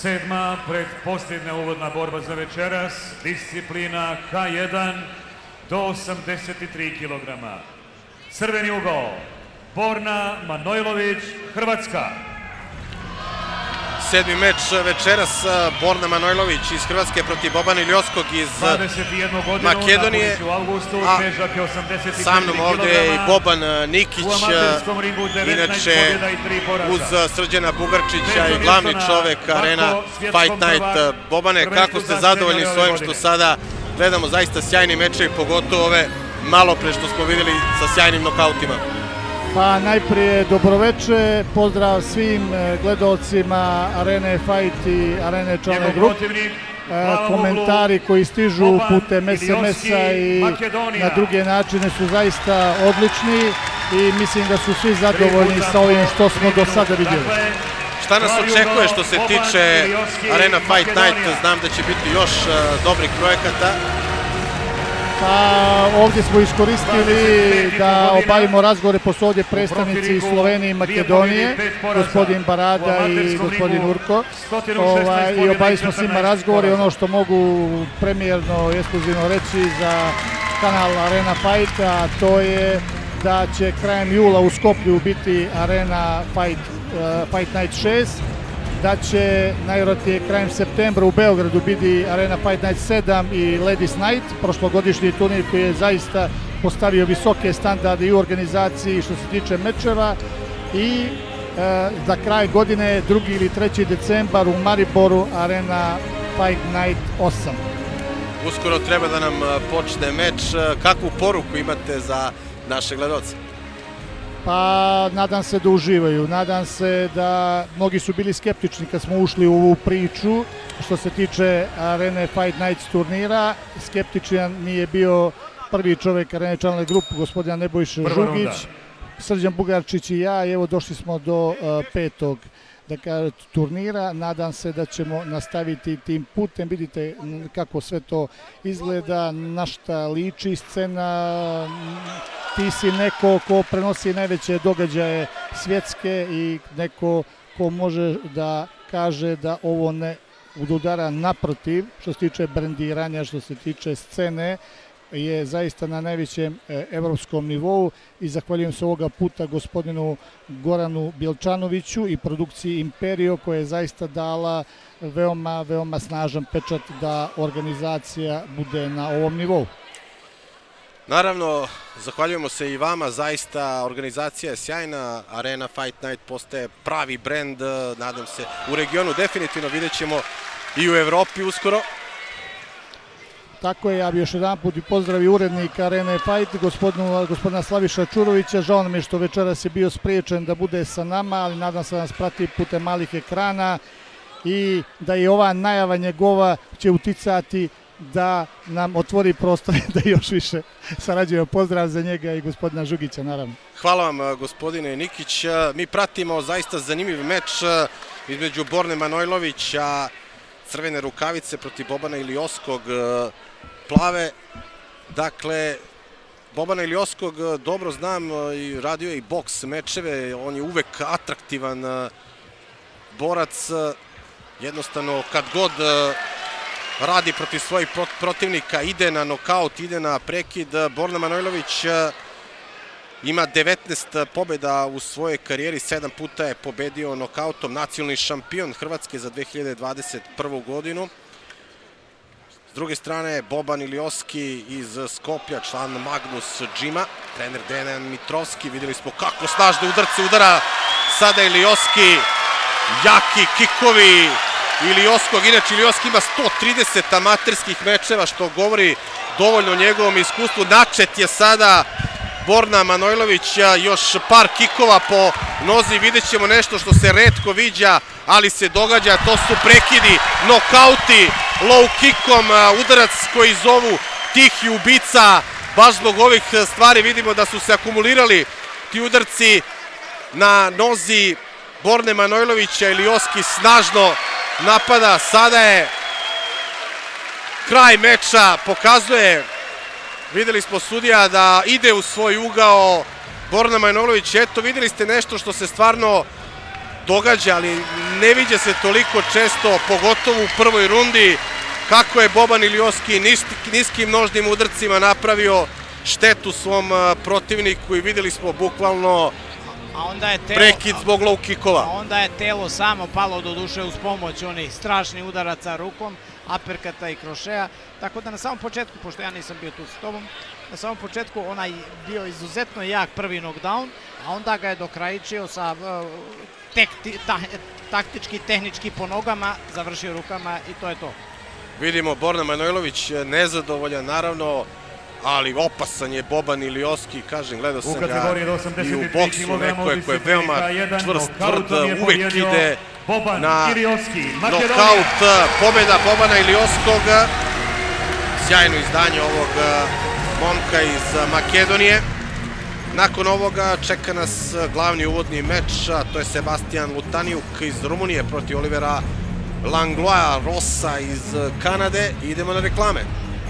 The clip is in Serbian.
Sedma predposljednja uvodna borba za večeras, disciplina K1 do 83 kg. Crveni ugao, Borna Manojlović, Hrvatska. Sedmi meč večeras, Borna Manojlović iz Hrvatske protiv Bobana Ilioskog iz Makedonije. A sa mnom ovdje je i Boban Nikić, inače uz Srđana Bugarčića i glavni čovek Arena Fight Night. Bobane, kako ste zadovoljni s ovim što sada gledamo, zaista sjajni mečevi, pogotovo ove malo pre što smo vidjeli sa sjajnim nokautima? Pa najprije dobroveče, pozdrav svim gledalcima Arene Fight i Arene Channel Group. Komentari koji stižu putem SMS-a i na druge načine su zaista odlični i mislim da su svi zadovoljni sa ovim što smo do sada vidjeli. Šta nas očekuje što se tiče Arena Fight Night? Znam da će biti još dobrih projekata. Pa ovdje smo iskoristili da obavimo razgovore, pošto ovdje predstavnici iz Slovenije i Makedonije, gospodin Barada i gospodin Urko, i obavili smo s njima razgovore. Ono što mogu premijerno i ekskluzivno reći za kanal Arena Fight, a to je da će krajem jula u Skoplju biti Arena Fight Night 6, da će najvjerojatnije krajem septembra u Beogradu biti Arena Fight Night 7 i Ladies Night, prošlogodišnji turnir koji je zaista postavio visoke standarde i u organizaciji što se tiče mečeva, i za kraj godine 2. ili 3. decembar u Mariboru Arena Fight Night 8. Uskoro treba da nam počne meč. Kakvu poruku imate za naše gledalce? Pa nadam se da uživaju, nadam se da mnogi su bili skeptični kad smo ušli u ovu priču što se tiče Arene Fight Nights turnira. Skeptičan nije bio prvi čovjek Arene Channel Group, gospodina Nebojša Žugić, Srđan Bugarčić i ja, i evo došli smo do petog turnira. Nadam se da ćemo nastaviti tim putem. Vidite kako sve to izgleda, na šta liči scena. Ti si neko ko prenosi najveće događaje svjetske i neko ko može da kaže da ovo ne udara, naprotiv, što se tiče brendiranja, što se tiče scene, je zaista na najvećem evropskom nivou, i zahvaljujem se ovoga puta gospodinu Goranu Bjelčanoviću i produkciji Imperio, koja je zaista dala veoma snažan pečat da organizacija bude na ovom nivou. Naravno, zahvaljujemo se i vama, zaista organizacija je sjajna, Arena Fight Night postaje pravi brend, nadam se, u regionu definitivno, vidjet ćemo i u Evropi uskoro. Tako je, ja bi još jedan put i pozdravio urednika Arene Fight, gospodina Slaviša Čurovića. Žao nam je što večeras je bio spriječen da bude sa nama, ali nadam se da nas prati putem malih ekrana i da je ova najava njegova će uticati da nam otvori prostor da još više sarađujemo. Pozdrav za njega i gospodina Žugića, naravno. Hvala vam, gospodine Nikić. Mi pratimo zaista zanimljiv meč između Borne Manojlovića, crvene rukavice, protiv Bobana Ilioskog, plave. Dakle, Bobana Ilioskog dobro znam i radio je i boks mečeve, on je uvek atraktivan borac, jednostavno kad god radi protiv svojih protivnika, ide na nokaut, ide na prekid. Borna Manojlović ima 19 pobjeda u svojoj karijeri, 7 puta je pobedio nokautom, nacionalni šampion Hrvatske za 2021. godinu. S druge strane, Boban Ilioski iz Skoplja, član Magnus Džima, trener Dejan Mitrovski. Vidjeli smo kako snažne udarce udara sada Ilioski, jaki kikovi Ilioskog. Inače, Ilioski ima 130 amaterskih mečeva, što govori dovoljno o njegovom iskustvu. Načet je sada Borna Manojlović, još par kikova po nozi. Vidjet ćemo nešto što se retko viđa, ali se događa. To su prekidi, nokauti, low kickom, udarac koji zovu tihi ubica. Baš zbog ovih stvari vidimo da su se akumulirali ti udarci na nozi Borne Manojlovića. Ilioski snažno napada. Sada je kraj meča, pokazuje, vidjeli smo sudija da ide u svoj ugao Borna Manojlović. Eto, vidjeli ste nešto što se stvarno događa, ali ne viđe se toliko često, pogotovo u prvoj rundi, kako je Boban Ilioski niskim nožnim udarcima napravio štetu svom protivniku i videli smo bukvalno prekid zbog low kickova. A onda je telo samo palo do duše uz pomoć onih strašnih udaraca rukom, aperkata i krošeja. Tako da na samom početku, pošto ja nisam bio tu s tobom, na samom početku onaj bio izuzetno jak prvi knockdown, a onda ga je dokrajičio sa taktički, tehnički po nogama, završio rukama i to je to. Vidimo Borna Manojlović nezadovoljan, naravno, ali opasan je Boban Ilioski, kažem, gledao sam ga i u boksu, neko je koji je veoma čvrst, tvrd, uvek ide na nokaut. Pobjeda Bobana Ilioskog, sjajno izdanje ovog momka iz Makedonije. Nakon ovoga čeka nas glavni uvodni meč, a to je Sebastian Lutaniuk iz Rumunije protiv Olivera Langloa Rosa iz Kanade. Idemo na reklame.